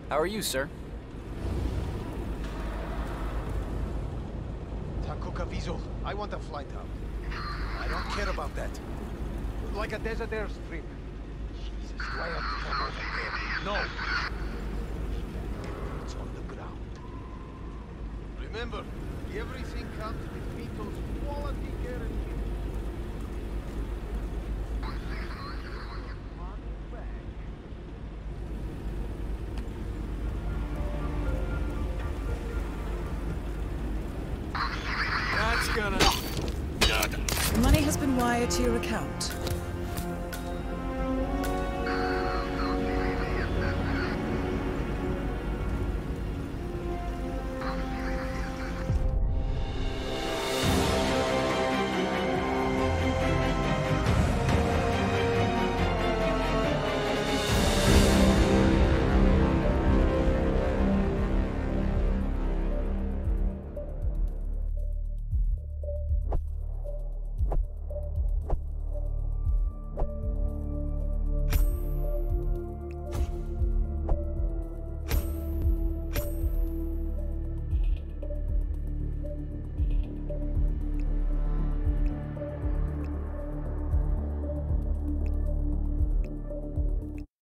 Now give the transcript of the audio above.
How are you, sir? Takuka Vizo, I want a flight out. I don't care about that. Like a desert airstrip. Jesus, do I have to come over there? No! It's on the ground. Remember, everything comes with Vito's quality guarantee. That's gonna... Money has been wired to your account.